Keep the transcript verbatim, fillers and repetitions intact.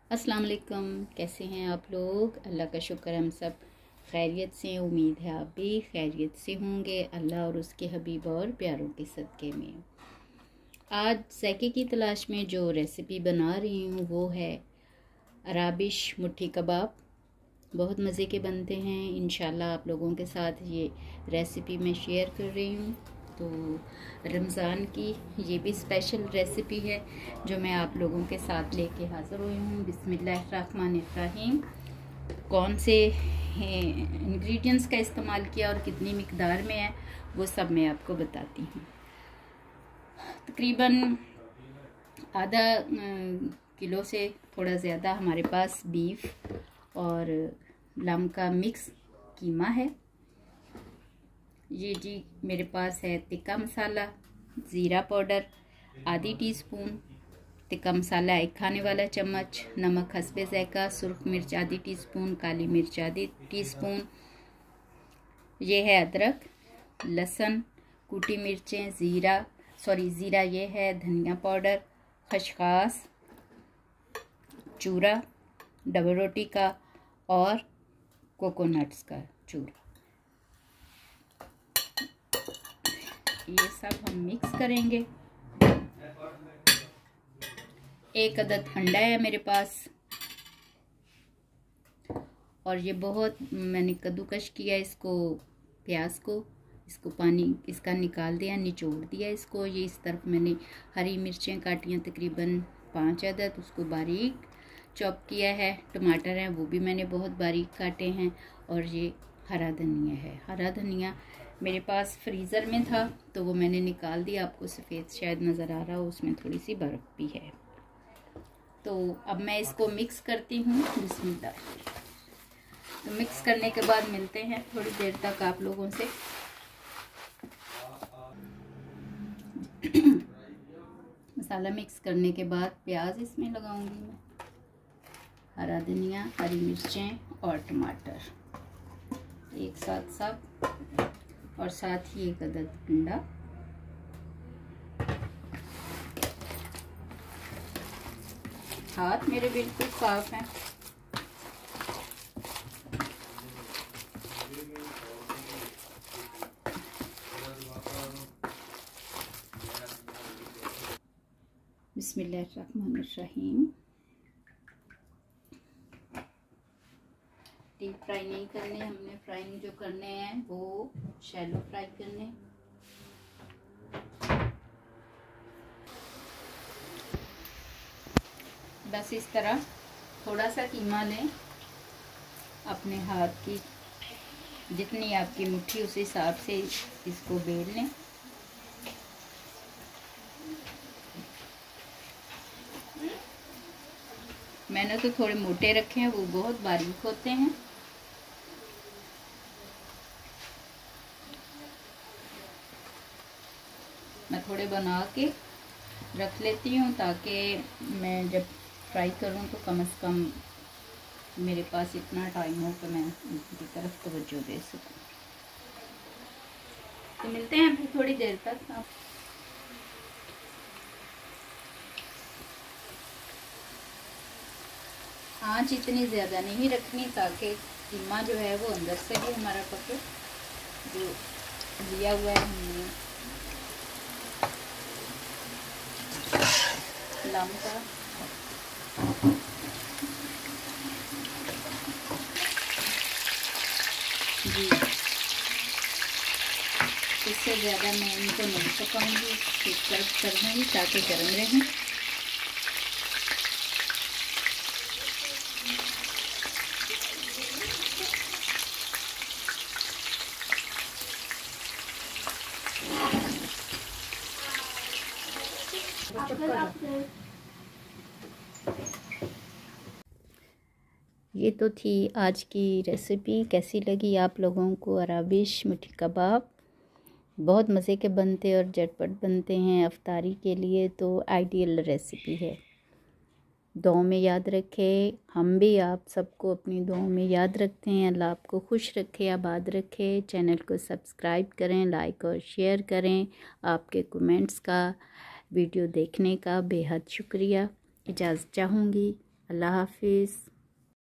अस्सलाम वालेकुम। कैसे हैं आप लोग? अल्लाह का शुक्र हम सब खैरियत से। उम्मीद है आप भी खैरियत से होंगे अल्लाह और उसके हबीब और प्यारों के सदक़े में। आज ज़ायके की तलाश में जो रेसिपी बना रही हूँ वो है अराबिश मुट्ठी कबाब। बहुत मज़े के बनते हैं। इंशाल्लाह आप लोगों के साथ ये रेसिपी मैं शेयर कर रही हूँ। तो रमज़ान की ये भी स्पेशल रेसिपी है जो मैं आप लोगों के साथ लेके हाज़िर हुई हूँ। बिस्मिल्लाहिर्रहमानिर्रहीम। कौन से इंग्रेडिएंट्स का इस्तेमाल किया और कितनी मिकदार में है वो सब मैं आपको बताती हूँ। तकरीबन आधा किलो से थोड़ा ज़्यादा हमारे पास बीफ और लम का मिक्स कीमा है। ये जी मेरे पास है तिक्का मसाला, ज़ीरा पाउडर आधी टीस्पून, तिक्का मसाला एक खाने वाला चम्मच, नमक हस्बे ज़ायका, सुर्ख मिर्च आधी टीस्पून, काली मिर्च आधी टीस्पून। ये है अदरक, लहसुन, कुटी मिर्चें, ज़ीरा सॉरी ज़ीरा ये है, धनिया पाउडर, खसखस, चूरा डबल रोटी का और कोकोनट्स का चूरा। ये सब हम मिक्स करेंगे। एक अदद अंडा है मेरे पास और ये बहुत मैंने कद्दूकश किया इसको, प्याज को, इसको पानी इसका निकाल दिया, निचोड़ दिया इसको। ये इस तरफ मैंने हरी मिर्चें काटी हैं तकरीबन पाँच अदद, उसको बारीक चॉप किया है। टमाटर हैं वो भी मैंने बहुत बारीक काटे हैं और ये हरा धनिया है। हरा धनिया मेरे पास फ्रीज़र में था तो वो मैंने निकाल दिया। आपको सफ़ेद शायद नज़र आ रहा हो, उसमें थोड़ी सी बर्फ़ भी है। तो अब मैं इसको मिक्स करती हूँ। बिस्मिल्लाह। तो मिक्स करने के बाद मिलते हैं थोड़ी देर तक आप लोगों से। मसाला मिक्स करने के बाद प्याज इसमें लगाऊंगी मैं, हरा धनिया, हरी मिर्चें और टमाटर एक साथ सब, और साथ ही एक अदद अंडा। हाथ मेरे बिल्कुल साफ हैं। बिस्मिल्लाहिर्रहमानिर्रहीम। डीप फ्राई नहीं करने हमने, फ्राइंग जो करने हैं वो शैलो फ्राई करने। बस इस तरह थोड़ा सा कीमा लें, अपने हाथ की जितनी आपकी मुट्ठी उस हिसाब से इसको बेल लें। मैंने तो थोड़े मोटे रखे हैं, वो बहुत बारीक होते हैं। मैं थोड़े बना के रख लेती हूँ ताकि मैं जब फ्राई करूँ तो कम से कम मेरे पास इतना टाइम हो कि मैं उनकी तरफ तवज्जो दे सकूँ। तो मिलते हैं फिर थोड़ी देर तक। आप आँच इतनी ज़्यादा नहीं रखनी ताकि कीमा जो है वो अंदर से भी हमारा पके। जो लिया हुआ है हमने लम का, जी इससे ज़्यादा मैं इनको नहीं पकाऊंगी, सर्व कर दूँगी ताकि गर्म रहें। ये तो थी आज की रेसिपी। कैसी लगी आप लोगों को? अराबिश मुट्ठी कबाब बहुत मज़े के बनते और झटपट बनते हैं। अफ्तारी के लिए तो आइडियल रेसिपी है। दुआ में याद रखें, हम भी आप सबको अपनी दुआ में याद रखते हैं। अल्लाह आपको खुश रखे, आबाद रखे। चैनल को सब्सक्राइब करें, लाइक और शेयर करें। आपके कमेंट्स का, वीडियो देखने का बेहद शुक्रिया। इजाज़त चाहूँगी। अल्लाह हाफिज़।